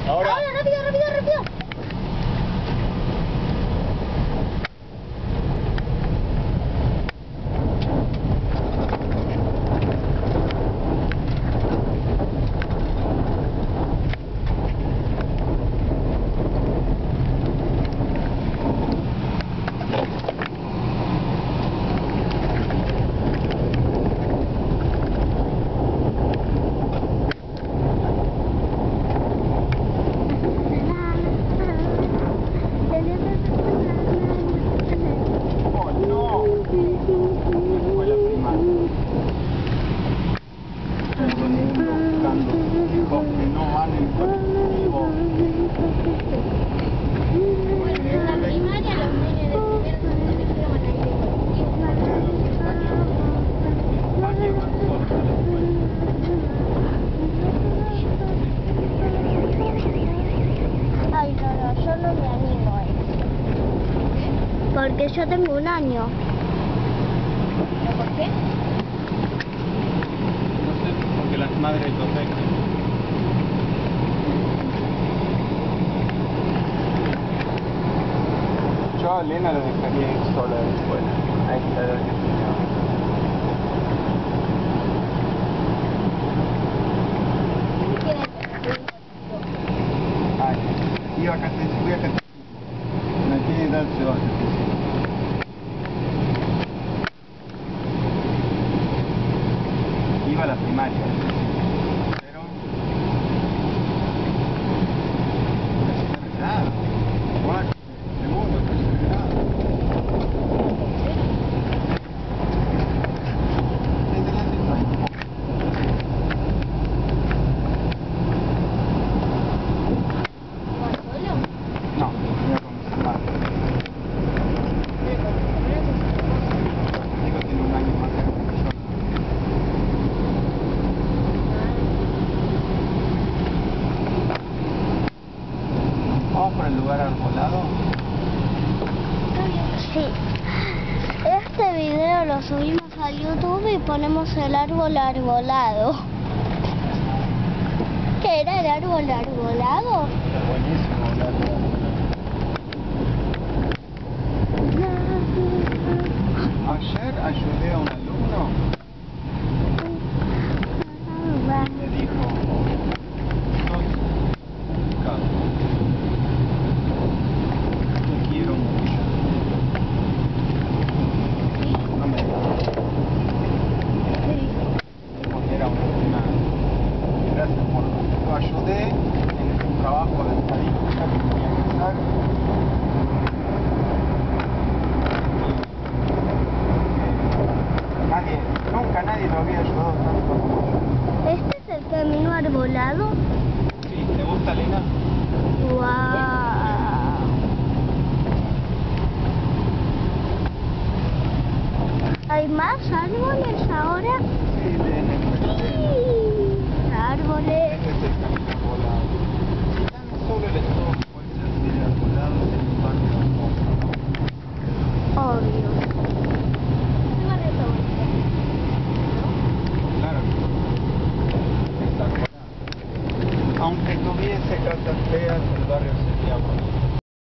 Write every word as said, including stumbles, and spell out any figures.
Ahora. Ahora, rápido, rápido, rápido. Porque yo tengo un año. ¿Pero por qué? No sé, porque las madres lo dejan. Yo a Elena lo dejaría ir sola de la escuela. A esta edad que tiene ahora. Ay, iba a catecismo, voy a catecismo. No tiene edad, se va a catecismo. Iba a la primaria, pero tercer grado, cuarto, segundo, tercer grado. Desde la secundaria. ¿Vas solo? No, iba con mis hermanos. Pero con tus hermanos es hermoso. El chico tiene un año más grande que yo. Vamos por el lugar arbolado. Sí. Este video lo subimos a YouTube y ponemos el árbol arbolado. ¿Qué era el árbol arbolado? Está buenísimo el árbol arbolado. Ayer ayudé a un alumno y me dijo, sos complicado. Te quiero mucho. No me digas. Porque era una prima. Gracias por lo ayudé en un trabajo de estadística que tenía que hacer. Y nadie, nunca nadie lo había ayudado tanto como yo. ¿Este es el camino arbolado? Sí, ¿te gusta, Lena? ¡Wow! ¿Hay más árboles ahora? Sí, Lena, Sí, árboles. este es el camino volado. Tan solo el estómago.